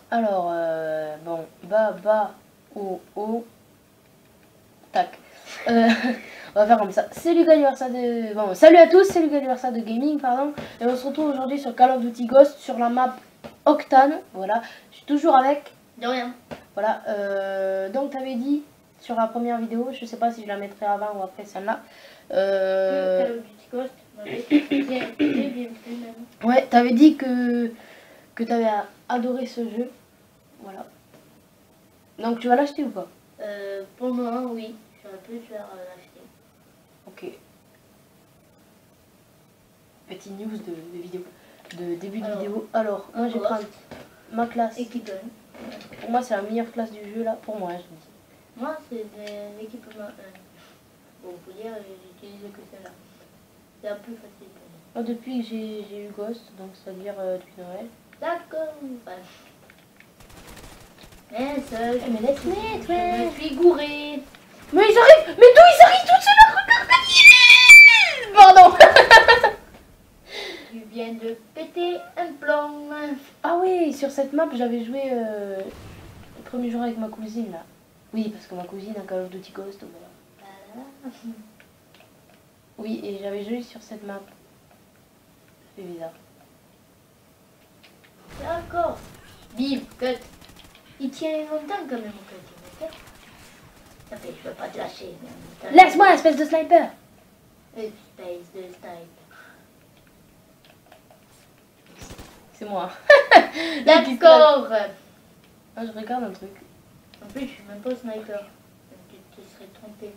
Alors, bon, tac. On va faire comme ça. C'est Lucas Anniversaire de... Bon, salut à tous, c'est Lucas Anniversaire de Gaming, pardon. Et on se retrouve aujourd'hui sur Call of Duty Ghost, sur la map Octane. Voilà, je suis toujours avec... De rien. Voilà, donc t'avais dit sur la première vidéo, je sais pas si je la mettrai avant ou après celle-là. Call of Duty Ghost. Ouais, t'avais dit que t'avais adoré ce jeu. Voilà. Donc tu vas l'acheter ou pas? Pour le moment, oui. J'aurais pu faire l'acheter. Ok. Petit news de vidéo. De début de vidéo. Alors, moi je vais prendre ma classe. Équipe 1. Pour moi, c'est la meilleure classe du jeu là. Pour moi, je dis. Moi, c'est l'équipement 1. Bon, faut dire, j'utilise que celle-là. C'est un peu facile pour moi. Moi, depuis que j'ai eu Ghost, donc c'est-à-dire depuis Noël. D'accord. Ouais. Mais ça, je Mais laisse-les, me suis gouré. Mais ils arrivent. Mais d'où ils arrivent tout seuls? Regarde. Pardon. Tu viens de péter un plomb. Ah oui, sur cette map, j'avais joué le premier jour avec ma cousine là. Oui, parce que ma cousine a Call of Duty Ghost. Voilà. Oui, et j'avais joué sur cette map. C'est bizarre. D'accord. Bim, cut. Il tient longtemps quand même, cut. Ça fait, je peux pas te lâcher. Laisse-moi, espèce de sniper. Espèce de sniper. C'est moi. D'accord. Ah, je regarde un truc. En plus, je suis même pas sniper. Tu te serais trompé.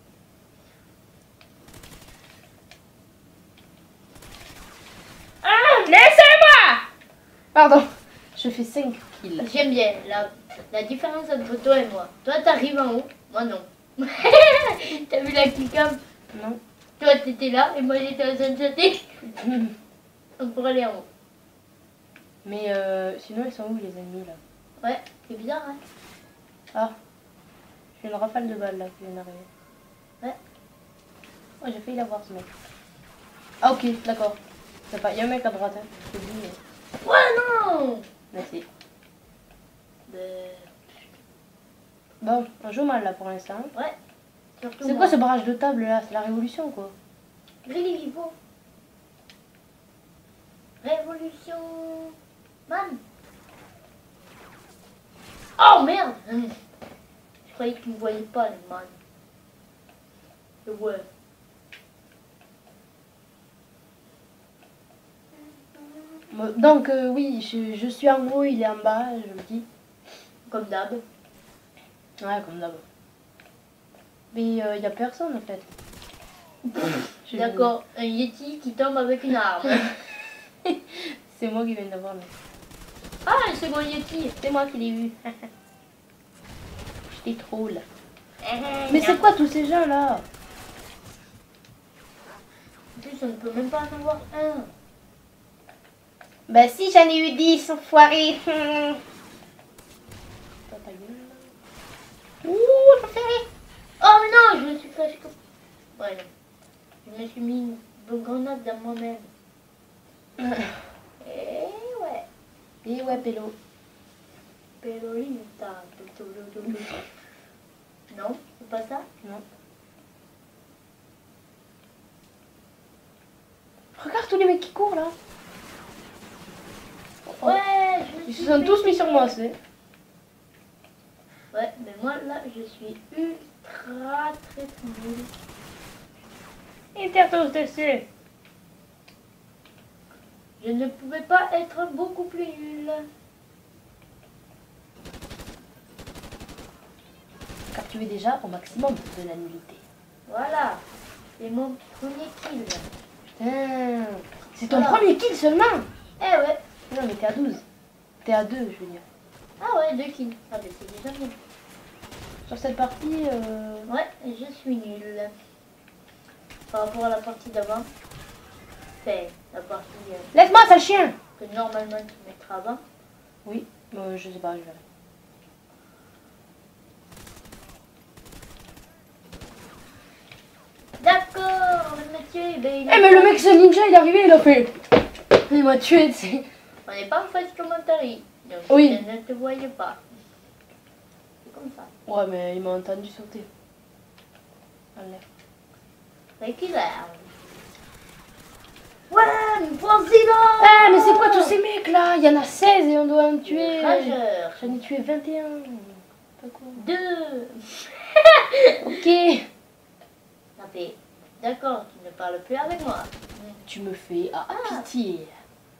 Ah, laissez-moi. Pardon. Je fais 5 kills. J'aime bien la différence entre toi et moi. Toi, t'arrives en haut. Moi, non. T'as vu la killcam? Non. Toi, t'étais là et moi, j'étais en train de sauter. On pourrait aller en haut. Mais sinon, ils sont où les ennemis là? Ouais, c'est bizarre, hein? Ah. J'ai une rafale de balles là qui vient d'arriver. Ouais. Oh, j'ai failli l'avoir ce mec. Ah, ok, d'accord. Il y a un mec à droite, hein. Je te dis, mais... Ouais, non! Merci. Ben... Bon, on joue mal là pour l'instant. Ouais. Surtout C'est moi. quoi ce barrage de table là? C'est la révolution quoi. Grivivo. Révolution. Man. Oh merde! Je croyais que tu me voyais pas, les man. Ouais. Donc oui, je suis en haut, il est en bas, je le dis. Comme d'hab. Ouais, comme d'hab. Mais il n'y a personne en fait. D'accord, un Yeti qui tombe avec une arme. C'est moi qui viens d'avoir. Mais... Ah, c'est mon Yeti. C'est moi qui l'ai eu. Je t'ai troll. Mais c'est quoi tous ces gens là? En plus, on ne peut même pas en avoir un. Bah si, j'en ai eu 10, enfoiré. Ouh, je fais. Oh non, je me suis fait comme... Ouais, non. Je me suis mis une grenade dans moi-même. Et ouais. Et ouais, Pélo. Pélolita. Non, c'est pas ça? Non. Regarde tous les mecs qui courent là. Ouais, Ils se sont tous mis sur moi, c'est. Ouais, mais moi là, je suis ultra très nul. Ils étaient tous dessus. Je ne pouvais pas être beaucoup plus nul. Car tu es déjà au maximum de la nullité. Voilà, c'est mon premier kill. Putain, c'est ton Voilà. premier kill seulement. Eh ouais. Non mais t'es à 12. T'es à 2 je veux dire. Ah ouais, 2 kills. Ah mais c'est déjà bien. Sur cette partie... Ouais, je suis nulle. Par rapport à la partie d'avant. C'est la partie Laisse-moi, sale chien. que normalement tu mettras avant. Oui, je sais pas, je verrai. D'accord, le métier, ben, il Eh mais le mec c'est ninja, il est arrivé, il a fait... Il m'a tué, tu sais. On n'est pas en face commentaire. Donc, Oui. je ne te voyais pas. C'est comme ça. Ouais, mais il m'a entendu sauter. Allez. C'est qu'il est. Ouais, mais vas-y là. Ah, mais c'est quoi tous ces mecs là? Il y en a 16 et on doit en tuer. Rageur. J'en ai tué 21. Pas quoi. 2. Ok. D'accord, tu ne parles plus avec moi. Tu me fais Ah. pitié.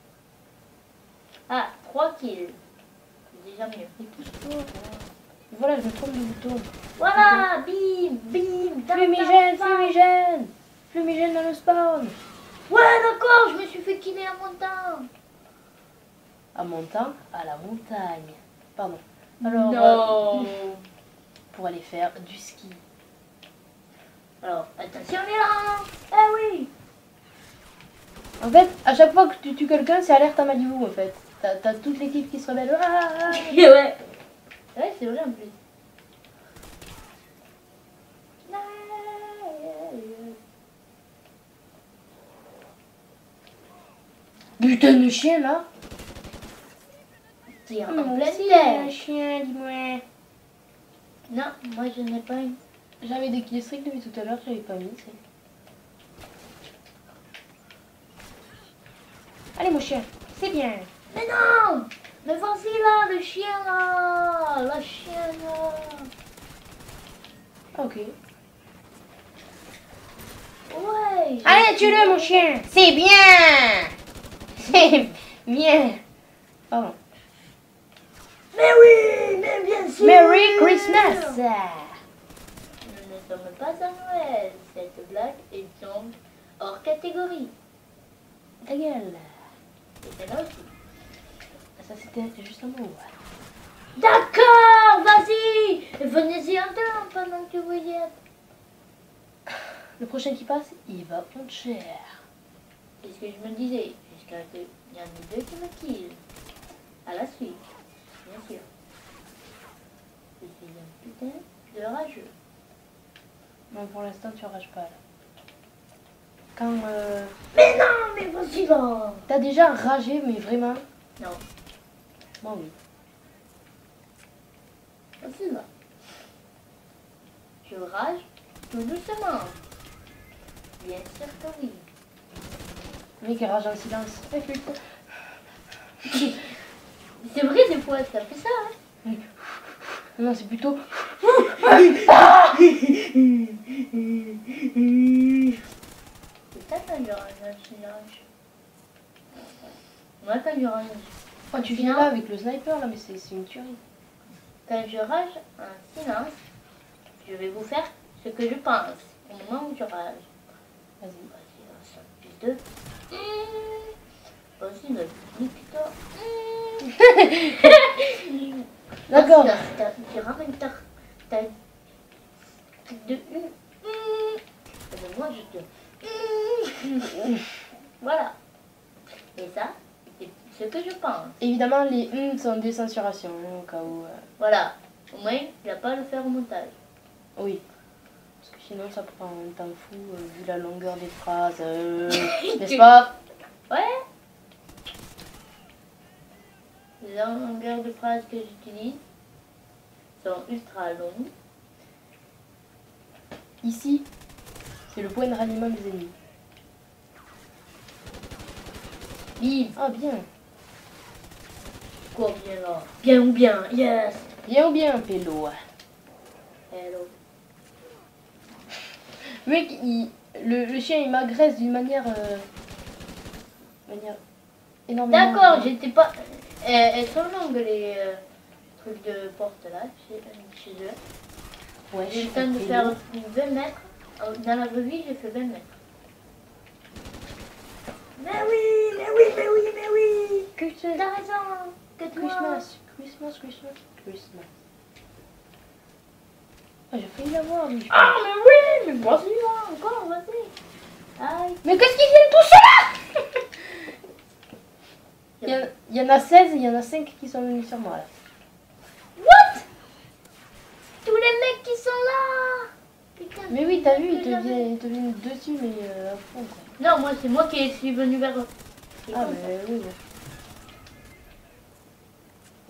Ah, 3 kills. C'est déjà mieux. Et pousse-toi. Voilà, je me trompe de bouton. Voilà, bim, bim, Fumigène, fumigène. Fumigène dans le spawn. Ouais, d'accord, je me suis fait killer à mon temps. À montant, à la montagne. Pardon. Alors, Non. pour aller faire du ski. Alors, attention les là. Ah oui. En fait, à chaque fois que tu tues quelqu'un, c'est alerte à Malibu en fait. T'as toute l'équipe qui se rebelle. Ah Ouais. Ouais, c'est vrai en plus. Putain de chien là. C'est en Moi pleine aussi, terre. un chien, dis-moi. Non, moi je n'ai pas une. J'avais des killstreaks depuis tout à l'heure, j'avais pas mis. Allez mon chien, c'est bien. Mais non. Mais vas-y là, le chien là. La chienne là. Ok. Ouais. Allez, tue-le mon chien. C'est bien. C'est bien. Pardon. Mais oui, mais bien sûr. Merry Christmas. Nous ne sommes pas à Noël. Cette blague est donc hors catégorie. Ta gueule. Et celle-là aussi. Ça c'était juste un mot. D'accord, vas-y. Venez-y en deux pendant que vous y êtes. Le prochain qui passe, il va prendre cher. C'est ce que je me disais. Jusqu'à ce qu'il y en ait deux qui me killent. À la suite. Bien sûr. Je suis un putain de rageux. Non, pour l'instant, tu rages pas là. Quand Mais non, mais vas-y là. t'as déjà ragé, mais vraiment, Non, moi oui. vas-y là. Je rage tout doucement. Bien sûr que oui. Le mec il rage en silence. Eh, putain. C'est vrai des fois, ça fait ça. Hein. Non, c'est plutôt. C'est ça quand je rage un silence. Moi quand je rage, Oh, tu viens là avec le sniper là, mais c'est une tuerie. quand je rage un silence, je vais vous faire ce que je pense au moment où je rage. Vas-y. Vas-y, on sort plus de. Vas-y, notre nique-toi. D'accord. Tu ramènes ta de une. Et moi je te. Voilà. Et ça, c'est ce que je pense. Évidemment, les sont des censurations, hein, au cas où. Voilà. Au moins, il n'y a pas à le faire au montage. Oui. Parce que sinon, ça prend un temps fou, vu la longueur des phrases. N'est-ce pas? Ouais. Les longueurs de phrases que j'utilise sont ultra longues. Ici, c'est le point de ralliement des ennemis. Bim. Ah, bien. Quoi, bien là? Bien ou bien? Yes. Bien ou bien, Pélo? Hello. Mec, le chien, il m'agresse d'une manière énormément. D'accord, j'étais pas. Elles sont longues les trucs de porte là, chez eux. Ouais, J'ai eu le temps de faire 20 mètres. Dans la vraie vie, j'ai fait 20 mètres. Mais oui, mais oui, mais oui, mais oui. T'as raison. Que toi. Christmas. Ah, j'ai failli l'avoir, lui. Ah, mais oui, mais vas-y, là, encore, vas-y. Aïe. Mais qu'est-ce qu'ils viennent tous ceux-là? Il y en a 16 et il y en a 5 qui sont venus sur moi là. What? Tous les mecs qui sont là. Putain. Mais oui, t'as vu, ils te viennent dessus, mais à fond quoi. Non, moi, c'est moi qui suis venu vers eux. Ah, mais oui.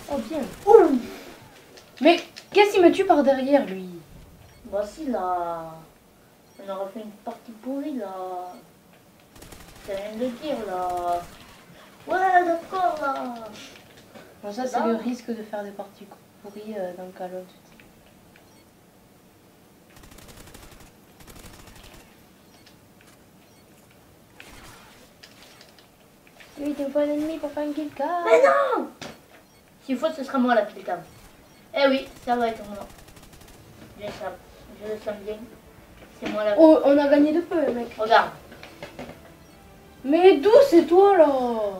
Oh bien. Ouh. Mais qu'est-ce qu'il me tue par derrière lui? Voici là. On aura fait une partie pourrie là. Ça vient de dire là. Ouais, d'accord là. Bon, ça c'est le risque de faire des parties pourries dans Call of Duty. Oui, il te faut un ennemi pour faire une kill cam. Mais non. S'il faut, ce sera moi la kill cam. Eh oui, ça va être moi. Je le sens bien. C'est moi la. Oh, on a gagné de peu, mec. Regarde. Mais d'où c'est toi là?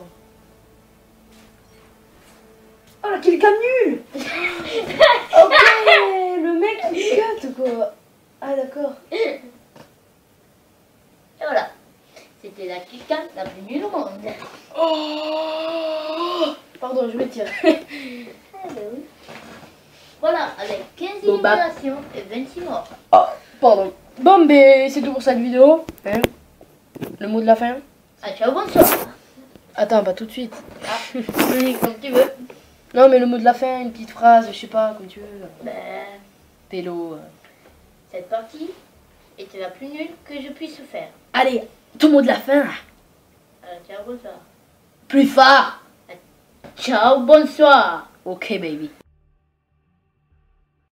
Oh la kill cam nulle. Ok, le mec il cut quoi. Ah d'accord. Et voilà. C'était la kill cam la plus nulle au monde. Oh pardon, je vais tirer. Ah ben oui. Voilà, avec 15 Bon, bah. éliminations et 26 morts. Ah, pardon. Bon, ben c'est tout pour cette vidéo. Hein, le mot de la fin. Ah, ciao, bonsoir. Attends, pas tout de suite. Ah, oui, comme tu veux. Non, mais le mot de la fin, une petite phrase, je sais pas, comme tu veux. Ben, Pélo. cette partie était la plus nulle que je puisse faire. Allez, tout mot de la fin. Ciao, bonsoir. Plus fort. Ciao, bonsoir. Ok, baby.